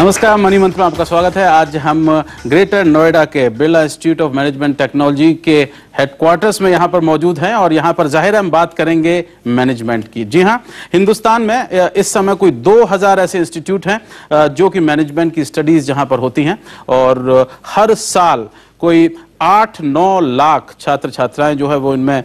नमस्कार, मनी मंत्र में आपका स्वागत है। आज हम ग्रेटर नोएडा के Birla institute of management technology के हेडक्वार्टर्स में यहाँ पर मौजूद हैं और यहाँ पर जाहिर है हम बात करेंगे मैनेजमेंट की। जी हाँ, हिंदुस्तान में इस समय कोई 2000 ऐसे इंस्टीट्यूट हैं जो कि मैनेजमेंट की स्टडीज जहाँ पर होती हैं और हर साल कोई 8-9 लाख छात्र छात्राएं जो है वो इनमें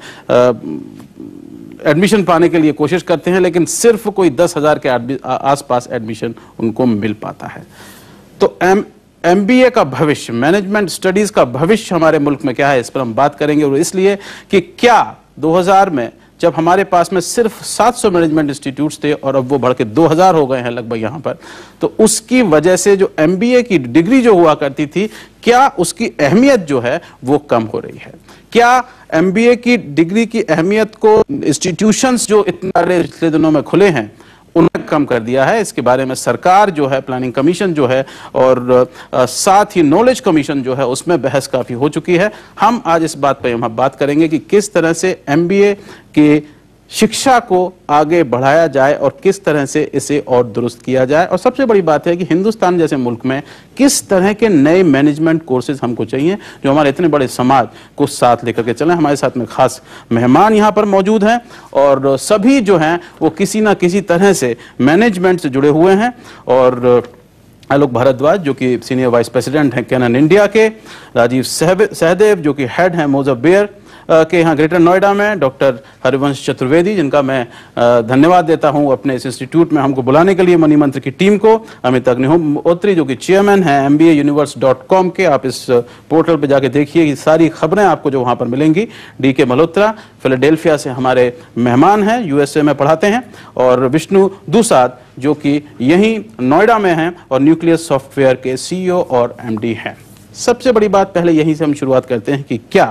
एडमिशन पाने के लिए कोशिश करते हैं, लेकिन सिर्फ कोई 10,000 के आसपास एडमिशन उनको मिल पाता है। तो MBA का भविष्य, मैनेजमेंट स्टडीज का भविष्य हमारे मुल्क में क्या है, इस पर हम बात करेंगे। और इसलिए कि क्या 2000 में जब हमारे पास में सिर्फ 700 मैनेजमेंट इंस्टीट्यूट्स थे और अब वो बढ़ के 2000 हो गए हैं लगभग यहाँ पर, तो उसकी वजह से जो MBA की डिग्री जो हुआ करती थी, क्या उसकी अहमियत जो है वो कम हो रही है? क्या MBA की डिग्री की अहमियत को इंस्टीट्यूशंस जो इतने सारे पिछले दिनों में खुले हैं उन्होंने कम कर दिया है? इसके बारे में सरकार जो है, प्लानिंग कमीशन जो है और साथ ही नॉलेज कमीशन जो है, उसमें बहस काफी हो चुकी है। हम आज इस बात पर हम बात करेंगे कि किस तरह से MBA की शिक्षा को आगे बढ़ाया जाए और किस तरह से इसे और दुरुस्त किया जाए। और सबसे बड़ी बात है कि हिंदुस्तान जैसे मुल्क में किस तरह के नए मैनेजमेंट कोर्सेज हमको चाहिए जो हमारे इतने बड़े समाज को साथ लेकर के चलें। हमारे साथ में खास मेहमान यहाँ पर मौजूद हैं और सभी जो हैं वो किसी ना किसी तरह से मैनेजमेंट से जुड़े हुए हैं। और आलोक भारद्वाज जो कि सीनियर वाइस प्रेसिडेंट हैं कैनन इंडिया के, राजीव सहदेव जो कि हेड हैं मोजफ बेयर के यहाँ ग्रेटर नोएडा में, डॉक्टर हरिवंश चतुर्वेदी जिनका मैं धन्यवाद देता हूँ अपने इस इंस्टीट्यूट में हमको बुलाने के लिए, मनी मंत्र की टीम को, अमित अग्निहोत्री जो कि चेयरमैन हैं MBAuniverse.com के। आप इस पोर्टल पे जाके देखिए, ये सारी खबरें आपको जो वहाँ पर मिलेंगी। DK मल्होत्रा फिलाडेल्फिया से हमारे मेहमान हैं, USA में पढ़ाते हैं, और विष्णु दुसाद जो कि यहीं नोएडा में हैं और न्यूक्लियस सॉफ्टवेयर के CEO और MD हैं। सबसे बड़ी बात पहले यहीं से हम शुरुआत करते हैं कि क्या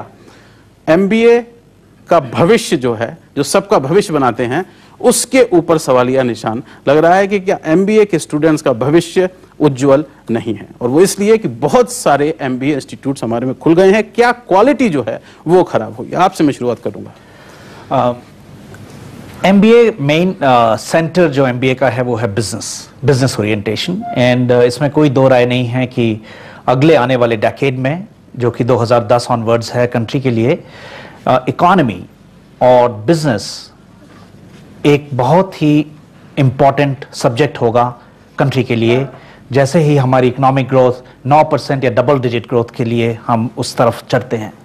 MBA का भविष्य जो है, जो सबका भविष्य बनाते हैं, उसके ऊपर सवालिया निशान लग रहा है कि क्या MBA के स्टूडेंट्स का भविष्य उज्जवल नहीं है? और वो इसलिए कि बहुत सारे MBA इंस्टीट्यूट्स हमारे में खुल गए हैं। क्या क्वालिटी जो है वो खराब हुई? आपसे मैं शुरुआत करूंगा। MBA मेन सेंटर जो MBA का है वो है बिजनेस ओरिएंटेशन। एंड इसमें कोई दो राय नहीं है कि अगले आने वाले डेकेड में, जो कि 2010 ऑनवर्ड्स है, कंट्री के लिए इकोनॉमी और बिजनेस एक बहुत ही इम्पॉर्टेंट सब्जेक्ट होगा कंट्री के लिए। जैसे ही हमारी इकोनॉमिक ग्रोथ 9% या डबल डिजिट ग्रोथ के लिए हम उस तरफ चढ़ते हैं।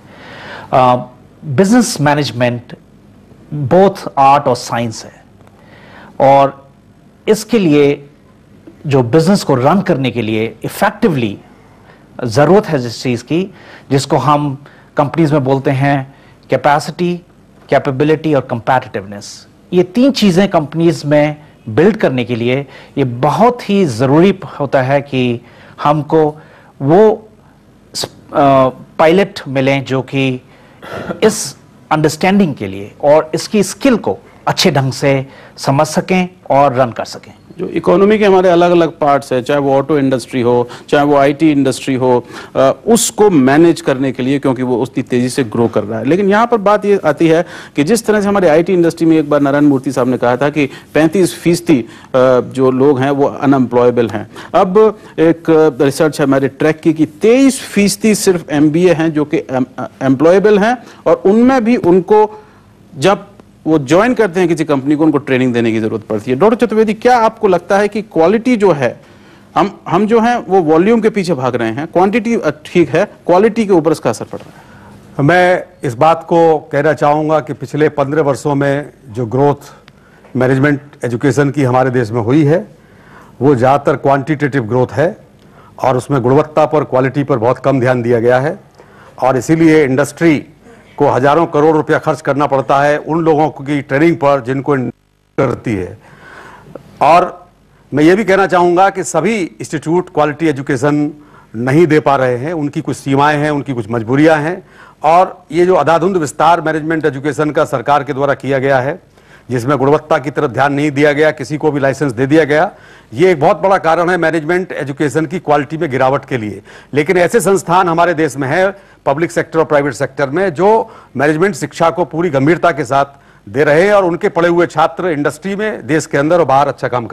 बिजनेस मैनेजमेंट बोथ आर्ट और साइंस है और इसके लिए जो बिजनेस को रन करने के लिए इफेक्टिवली जरूरत है जिस चीज की, जिसको हम कंपनीज में बोलते हैं कैपेसिटी, कैपेबिलिटी और कंपैटिटिवनेस। ये तीन चीजें कंपनीज में बिल्ड करने के लिए ये बहुत ही जरूरी होता है कि हमको वो पायलट मिलें जो कि इस अंडरस्टैंडिंग के लिए और इसकी स्किल को अच्छे ढंग से समझ सकें और रन कर सकें। जो इकोनॉमी के हमारे अलग अलग पार्ट्स है, चाहे वो ऑटो इंडस्ट्री हो, चाहे वो IT इंडस्ट्री हो, उसको मैनेज करने के लिए, क्योंकि वो उतनी तेजी से ग्रो कर रहा है। लेकिन यहाँ पर बात ये आती है कि जिस तरह से हमारे IT इंडस्ट्री में एक बार नारायण मूर्ति साहब ने कहा था कि 35% जो लोग हैं वो अनएम्प्लॉयबल हैं। अब एक रिसर्च है हमारे ट्रैक की कि 23% सिर्फ MBA हैं जो कि एम्प्लॉयबल हैं, और उनमें भी उनको जब वो ज्वाइन करते हैं किसी कंपनी को, उनको ट्रेनिंग देने की जरूरत पड़ती है। डॉक्टर चतुर्वेदी, क्या आपको लगता है कि क्वालिटी जो है, हम जो हैं वो वॉल्यूम के पीछे भाग रहे हैं, क्वांटिटी ठीक है, क्वालिटी के ऊपर इसका असर पड़ रहा है? मैं इस बात को कहना चाहूँगा कि पिछले 15 वर्षों में जो ग्रोथ मैनेजमेंट एजुकेशन की हमारे देश में हुई है वो ज़्यादातर क्वांटिटेटिव ग्रोथ है और उसमें गुणवत्ता पर, क्वालिटी पर बहुत कम ध्यान दिया गया है। और इसीलिए इंडस्ट्री को हजारों करोड़ रुपया खर्च करना पड़ता है उन लोगों की ट्रेनिंग पर जिनको करती है। और मैं ये भी कहना चाहूँगा कि सभी इंस्टीट्यूट क्वालिटी एजुकेशन नहीं दे पा रहे हैं, उनकी कुछ सीमाएं हैं, उनकी कुछ मजबूरियां हैं। और ये जो अंधाधुंध विस्तार मैनेजमेंट एजुकेशन का सरकार के द्वारा किया गया है, जिसमें गुणवत्ता की तरफ ध्यान नहीं दिया गया, किसी को भी लाइसेंस दे दिया गया, ये एक बहुत बड़ा कारण है मैनेजमेंट एजुकेशन की क्वालिटी में गिरावट के लिए। लेकिन ऐसे संस्थान हमारे देश में है, पब्लिक सेक्टर और प्राइवेट सेक्टर में, जो मैनेजमेंट शिक्षा को पूरी गंभीरता के साथ दे रहे हैं और उनके पढ़े हुए छात्र इंडस्ट्री में, देश के अंदर और बाहर अच्छा काम कर रहे हैं।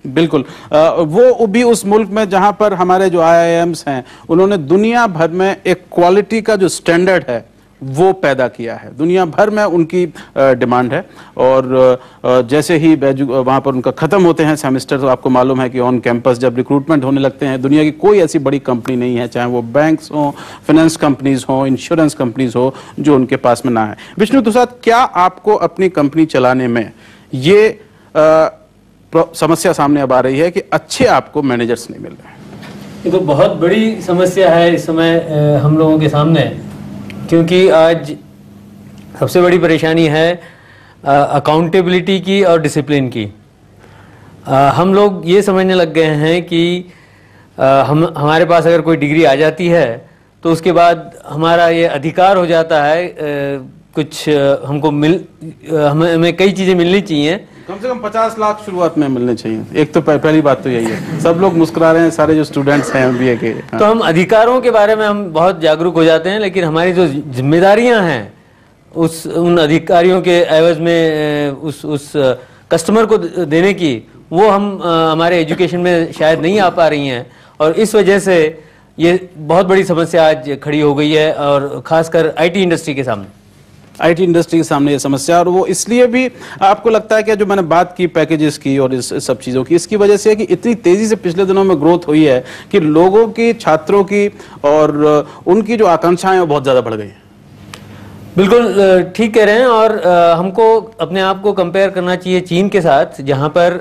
बिल्कुल। वो भी उस मुल्क में जहां पर हमारे जो IIMs हैं उन्होंने दुनिया भर में एक क्वालिटी का जो स्टैंडर्ड है वो पैदा किया है। दुनिया भर में उनकी डिमांड है और जैसे ही वहां पर उनका खत्म होते हैं सेमेस्टर तो आपको मालूम है कि ऑन कैंपस जब रिक्रूटमेंट होने लगते हैं, दुनिया की कोई ऐसी बड़ी कंपनी नहीं है, चाहे वो बैंक्स हो, फाइनेंस कंपनीज हो, इंश्योरेंस कंपनीज हो, जो उनके पास में ना है। विष्णु दुसाद, क्या आपको अपनी कंपनी चलाने में ये समस्या सामने अब आ रही है कि अच्छे आपको मैनेजर्स नहीं मिल रहे हैं? ये तो बहुत बड़ी समस्या है इस समय हम लोगों के सामने, क्योंकि आज सबसे बड़ी परेशानी है अकाउंटेबिलिटी की और डिसिप्लिन की। हम लोग ये समझने लग गए हैं कि हमारे पास अगर कोई डिग्री आ जाती है तो उसके बाद हमारा ये अधिकार हो जाता है कुछ हमको हमें कई चीज़ें मिलनी चाहिए। कम से कम 50 लाख शुरुआत में मिलने चाहिए। एक तो पहली बात तो यही है, सब लोग मुस्कुरा रहे हैं, सारे जो स्टूडेंट्स हैं MBA के। हाँ। तो हम अधिकारों के बारे में हम बहुत जागरूक हो जाते हैं, लेकिन हमारी जो जिम्मेदारियां हैं उन अधिकारियों के एवज में उस कस्टमर को देने की, वो हम हमारे एजुकेशन में शायद नहीं आ पा रही हैं, और इस वजह से ये बहुत बड़ी समस्या आज खड़ी हो गई है, और खासकर IT इंडस्ट्री के सामने। IT इंडस्ट्री के सामने ये समस्या, और वो इसलिए भी आपको लगता है कि जो मैंने बात की पैकेजेस की और इस सब चीज़ों की, इसकी वजह से है कि इतनी तेज़ी से पिछले दिनों में ग्रोथ हुई है कि लोगों की, छात्रों की और उनकी जो आकांक्षाएं वो बहुत ज़्यादा बढ़ गई हैं। बिल्कुल ठीक कह रहे हैं, और हमको अपने आप को कंपेयर करना चाहिए चीन के साथ, जहाँ पर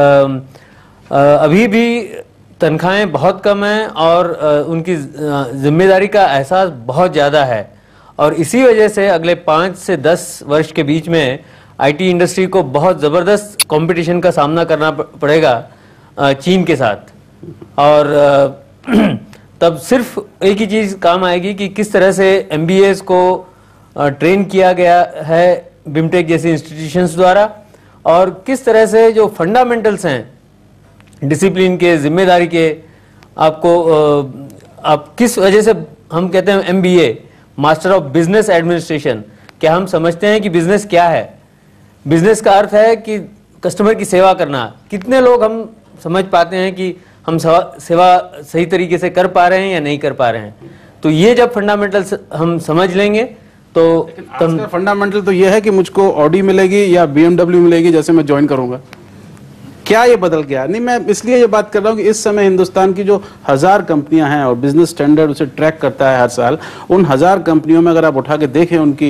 अभी भी तनख्वाहें बहुत कम हैं और उनकी जिम्मेदारी का एहसास बहुत ज़्यादा है, और इसी वजह से अगले 5 से 10 वर्ष के बीच में IT इंडस्ट्री को बहुत ज़बरदस्त कंपटीशन का सामना करना पड़ेगा चीन के साथ। और तब सिर्फ एक ही चीज़ काम आएगी कि किस तरह से MBAs को ट्रेन किया गया है बिमटेक जैसी इंस्टीट्यूशंस द्वारा, और किस तरह से जो फंडामेंटल्स हैं डिसिप्लिन के, जिम्मेदारी के, आपको आप किस वजह से हम कहते हैं MBA master of business administration. क्या हम समझते हैं कि बिजनेस क्या है? बिजनेस का अर्थ है कि कस्टमर की सेवा करना। कितने लोग हम समझ पाते हैं कि हम सेवा सही तरीके से कर पा रहे हैं या नहीं कर पा रहे हैं? तो ये जब फंडामेंटल्स हम समझ लेंगे तो फंडामेंटल तो ये है कि मुझको ऑडी मिलेगी या BMW मिलेगी जैसे मैं ज्वाइन करूंगा। क्या ये बदल गया? नहीं, मैं इसलिए ये बात कर रहा हूँ कि इस समय हिंदुस्तान की जो 1000 कंपनियां हैं और बिजनेस स्टैंडर्ड उसे ट्रैक करता है हर साल, उन 1000 कंपनियों में अगर आप उठा के देखें उनकी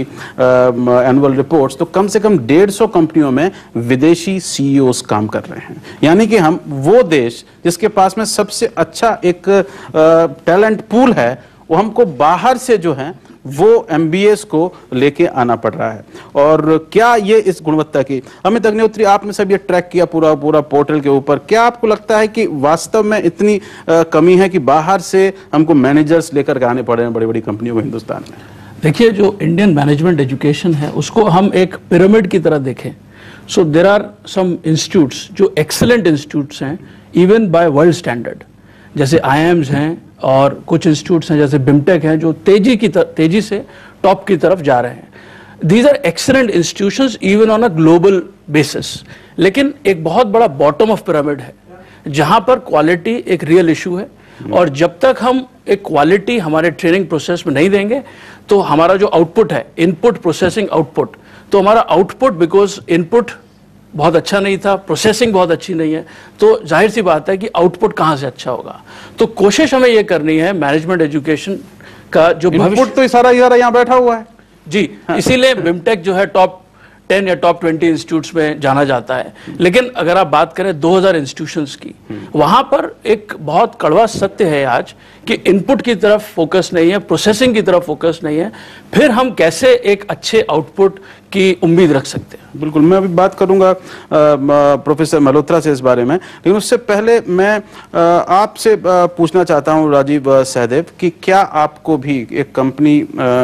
एनुअल रिपोर्ट्स, तो कम से कम 150 कंपनियों में विदेशी CEOs काम कर रहे हैं। यानी कि हम वो देश जिसके पास में सबसे अच्छा एक टैलेंट पूल है, वो हमको बाहर से जो है वो MBAs को लेके आना पड़ रहा है। और क्या ये इस गुणवत्ता की, अमित अग्निहोत्री, आपने सब ये ट्रैक किया पूरा पोर्टल के ऊपर, क्या आपको लगता है कि वास्तव में इतनी कमी है कि बाहर से हमको मैनेजर्स लेकर के आने पड़े हैं बड़ी बड़ी कंपनियों को हिंदुस्तान में? देखिए, जो इंडियन मैनेजमेंट एजुकेशन है उसको हम एक पिरामिड की तरह देखें, so there are some institutes जो एक्सीलेंट इंस्टीट्यूट्स हैं इवन बाय वर्ल्ड स्टैंडर्ड, जैसे IIMs हैं, और कुछ इंस्टीट्यूट्स हैं जैसे बिमटेक हैं जो तेजी से टॉप की तरफ जा रहे हैं। These are excellent institutions even on a global basis. लेकिन एक बहुत बड़ा बॉटम ऑफ पिरामिड है जहां पर क्वालिटी एक रियल इशू है, और जब तक हम एक क्वालिटी हमारे ट्रेनिंग प्रोसेस में नहीं देंगे तो हमारा जो आउटपुट है, इनपुट प्रोसेसिंग आउटपुट, तो हमारा आउटपुट, बिकॉज इनपुट बहुत अच्छा नहीं था, प्रोसेसिंग बहुत अच्छी नहीं है, तो जाहिर सी बात है कि आउटपुट कहाँ से अच्छा होगा। तो कोशिश हमें ये करनी है मैनेजमेंट एजुकेशन का जो इनपुट तो सारा यहाँ बैठा हुआ है जी, इसीलिए बिमटेक जो है टॉप 10 या टॉप 20 इंस्टीट्यूट्स में जाना जाता है। लेकिन अगर आप बात करें 2000 इंस्टीट्यूशंस की, वहां पर एक बहुत कड़वा सत्य है आज कि इनपुट की तरफ फोकस नहीं है, प्रोसेसिंग की तरफ फोकस नहीं है, फिर हम कैसे एक अच्छे आउटपुट की उम्मीद रख सकते हैं। बिल्कुल, मैं अभी बात करूंगा प्रोफेसर मल्होत्रा से इस बारे में, लेकिन उससे पहले मैं आपसे पूछना चाहता हूं राजीव सहदेव कि क्या आपको भी एक कंपनी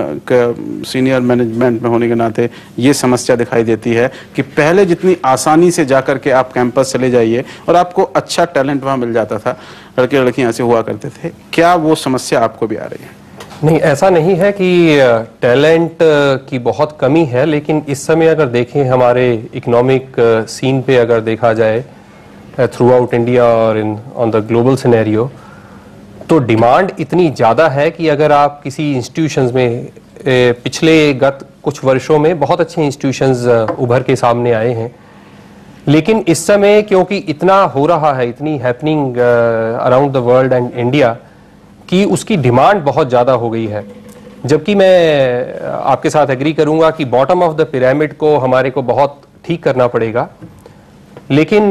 सीनियर मैनेजमेंट में होने के नाते ये समस्या दिखाई देती है कि पहले जितनी आसानी से जाकर के आप कैंपस चले जाइए और आपको अच्छा टैलेंट वहां मिल जाता था, लड़के लड़कियां ऐसे हुआ करते थे, क्या वो समस्या आपको भी आ रही है? नहीं, ऐसा नहीं है कि टैलेंट की बहुत कमी है, लेकिन इस समय अगर देखें हमारे इकोनॉमिक सीन पे अगर देखा जाए थ्रू आउट इंडिया और in on the global scenario, तो डिमांड इतनी ज़्यादा है कि अगर आप किसी इंस्टीट्यूशंस में पिछले गत कुछ वर्षों में बहुत अच्छे इंस्टीट्यूशंस उभर के सामने आए हैं, लेकिन इस समय क्योंकि इतना हो रहा है, इतनी happening around the world and India, कि उसकी डिमांड बहुत ज़्यादा हो गई है। जबकि मैं आपके साथ एग्री करूंगा कि बॉटम ऑफ द पिरामिड को हमारे को बहुत ठीक करना पड़ेगा, लेकिन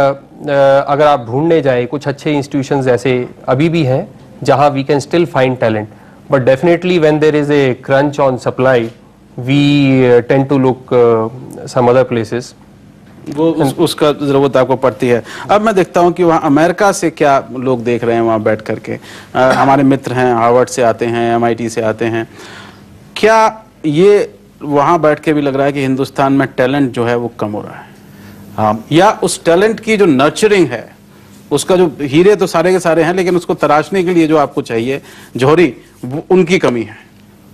अगर आप ढूंढने जाएं कुछ अच्छे इंस्टीट्यूशंस ऐसे अभी भी हैं जहां we can still find talent, but definitely when there is a crunch on supply we tend to look some other places. वो उसका जरूरत आपको पड़ती है। अब मैं देखता हूँ कि वहाँ अमेरिका से क्या लोग देख रहे हैं वहाँ बैठ करके। हमारे मित्र हैं, हार्वर्ड से आते हैं, MIT से आते हैं। क्या ये वहाँ बैठ के भी लग रहा है कि हिंदुस्तान में टैलेंट जो है वो कम हो रहा है? या उस टैलेंट की जो नर्चरिंग है, उसका जो हीरे तो सारे के सारे हैं, लेकिन उसको तराशने के लिए जो आपको चाहिए जौहरी, उनकी कमी है?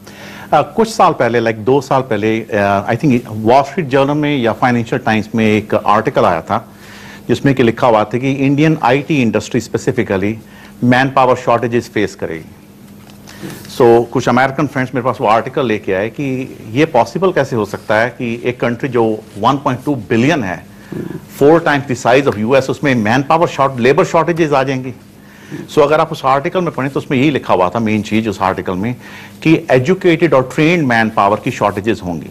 कुछ साल पहले, लाइक 2 साल पहले, I think Wall Street Journal में या फाइनेंशियल टाइम्स में एक आर्टिकल आया था जिसमें कि लिखा हुआ था कि Indian IT industry specifically manpower shortages face करेगी। सो कुछ अमेरिकन फ्रेंड्स मेरे पास वो आर्टिकल लेके आए कि ये पॉसिबल कैसे हो सकता है कि एक कंट्री जो 1.2 बिलियन है, 4 times the size of US, उसमें मैन पावर लेबर शॉर्टेजेस आ जाएंगी। सो अगर आप उस आर्टिकल में पढ़ें तो उसमें यही लिखा हुआ था, मेन चीज उस आर्टिकल में, कि एजुकेटेड और ट्रेन्ड मैन पावर की शॉर्टेजेस होंगी।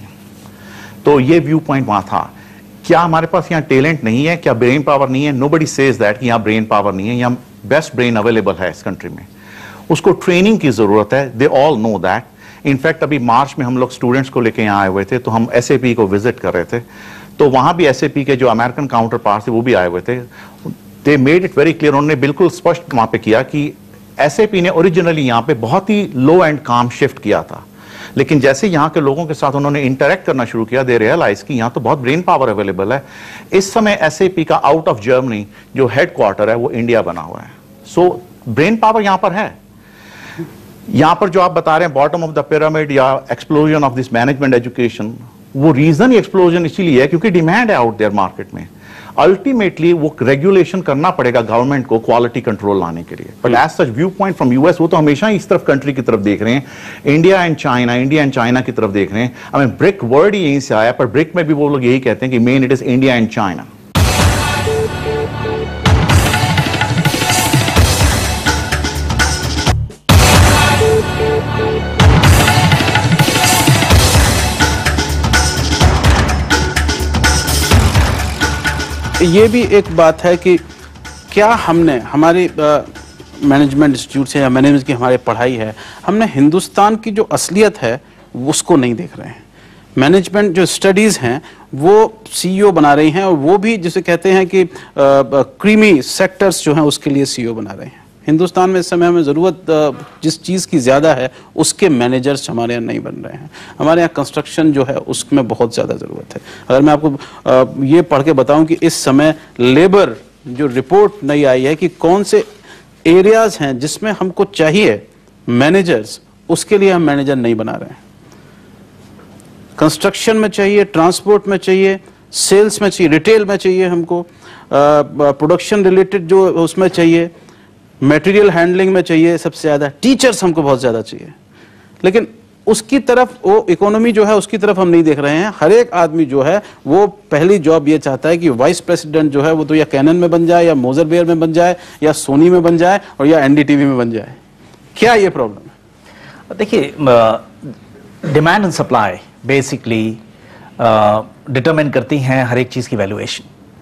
तो ये व्यू पॉइंट वहां था। क्या हमारे पास यहाँ टैलेंट नहीं है? क्या ब्रेन पावर नहीं है? नोबडी सेज दैट कि यहाँ ब्रेन पावर नहीं है। यहाँ बेस्ट ब्रेन अवेलेबल है इस कंट्री में। उसको ट्रेनिंग की जरूरत है। They all know that. In fact अभी मार्च में हम लोग स्टूडेंट्स को लेके यहाँ आए हुए थे, तो हम SAP को विजिट कर रहे थे, तो वहां भी SAP के जो अमेरिकन काउंटर पार्ट थे वो भी आए हुए थे। They made it very clear, उन्होंने बिल्कुल स्पष्ट वहां पे किया कि SAP ने ओरिजिनली यहाँ पे बहुत ही लो एंड काम शिफ्ट किया था, लेकिन जैसे यहाँ के लोगों के साथ उन्होंने इंटरेक्ट करना शुरू किया, दे रियलाइज कि यहाँ तो बहुत ब्रेन पावर अवेलेबल है। इस समय SAP का आउट ऑफ जर्मनी जो हेडक्वार्टर है वो इंडिया बना हुआ है। सो ब्रेन पावर यहाँ पर है। यहाँ पर जो आप बता रहे हैं बॉटम ऑफ द पिरामिड या explosion of this management education, वो रीजन ही एक्सप्लोजन इसीलिए है क्योंकि डिमांड है आउट देयर मार्केट में। अल्टीमेटली वो रेगुलेशन करना पड़ेगा गवर्नमेंट को क्वालिटी कंट्रोल लाने के लिए। But as such viewpoint from US, वो तो हमेशा ही इस तरफ कंट्री की तरफ देख रहे हैं, इंडिया एंड चाइना की तरफ देख रहे हैं। आई मीन ब्रिक वर्ड ही यहीं से आया, पर ब्रिक में भी वो लोग यही कहते हैं कि main it is India and China. ये भी एक बात है कि क्या हमने हमारी मैनेजमेंट इंस्टीट्यूट से या मैनेजमेंट की हमारी पढ़ाई है, हमने हिंदुस्तान की जो असलियत है उसको नहीं देख रहे हैं। मैनेजमेंट जो स्टडीज़ हैं वो CEO बना रही हैं, और वो भी जिसे कहते हैं कि क्रीमी सेक्टर्स जो हैं उसके लिए CEO बना रहे हैं। हिंदुस्तान में इस समय हमें ज़रूरत जिस चीज़ की ज़्यादा है उसके मैनेजर्स हमारे यहाँ नहीं बन रहे हैं। हमारे यहाँ कंस्ट्रक्शन जो है उसमें बहुत ज़्यादा ज़रूरत है। अगर मैं आपको ये पढ़ के बताऊं कि इस समय लेबर जो रिपोर्ट नई आई है कि कौन से एरियाज़ हैं जिसमें हमको चाहिए मैनेजर्स, उसके लिए हम मैनेजर नहीं बना रहे हैं। कंस्ट्रक्शन में चाहिए, ट्रांसपोर्ट में चाहिए, सेल्स में चाहिए, रिटेल में चाहिए, हमको प्रोडक्शन रिलेटेड जो उसमें चाहिए, मटेरियल हैंडलिंग में चाहिए, सबसे ज़्यादा टीचर्स हमको बहुत ज़्यादा चाहिए। लेकिन उसकी तरफ वो इकोनॉमी जो है उसकी तरफ हम नहीं देख रहे हैं। हर एक आदमी जो है वो पहली जॉब ये चाहता है कि वाइस प्रेसिडेंट जो है वो तो या कैनन में बन जाए, या मोजर बेयर में बन जाए, या सोनी में बन जाए, और या NDTV में बन जाए। क्या ये प्रॉब्लम है? देखिए, demand and supply basically determine करती हैं हर एक चीज़ की वैल्यूएशन,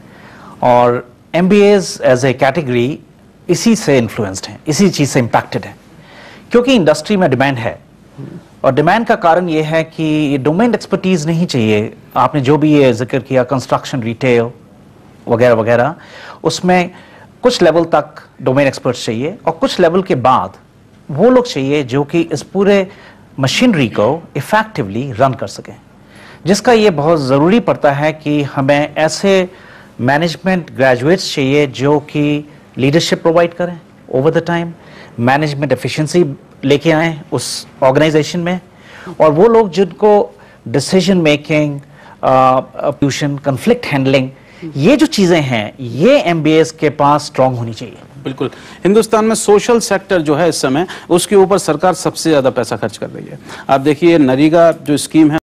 और MBAs एज ए कैटेगरी इसी से इन्फ्लुएंस्ड हैं, इसी चीज़ से इम्पैक्टेड हैं, क्योंकि इंडस्ट्री में डिमांड है। और डिमांड का कारण ये है कि डोमेन एक्सपर्टीज नहीं चाहिए। आपने जो भी ये जिक्र किया कंस्ट्रक्शन, रिटेल वगैरह वगैरह, उसमें कुछ लेवल तक डोमेन एक्सपर्ट्स चाहिए, और कुछ लेवल के बाद वो लोग चाहिए जो कि इस पूरे मशीनरी को इफेक्टिवली रन कर सकें, जिसका ये बहुत ज़रूरी पड़ता है कि हमें ऐसे मैनेजमेंट ग्रेजुएट्स चाहिए जो कि लीडरशिप प्रोवाइड करें over the time, management efficiency लेके आए उस ऑर्गेनाइजेशन में, और वो लोग जिनको डिसीजन मेकिंग, कन्फ्लिक्ट हैंडलिंग, ये जो चीजें हैं ये एमबीएस के पास स्ट्रांग होनी चाहिए। बिल्कुल, हिंदुस्तान में सोशल सेक्टर जो है इस समय उसके ऊपर सरकार सबसे ज्यादा पैसा खर्च कर रही है। आप देखिए नरेगा जो स्कीम है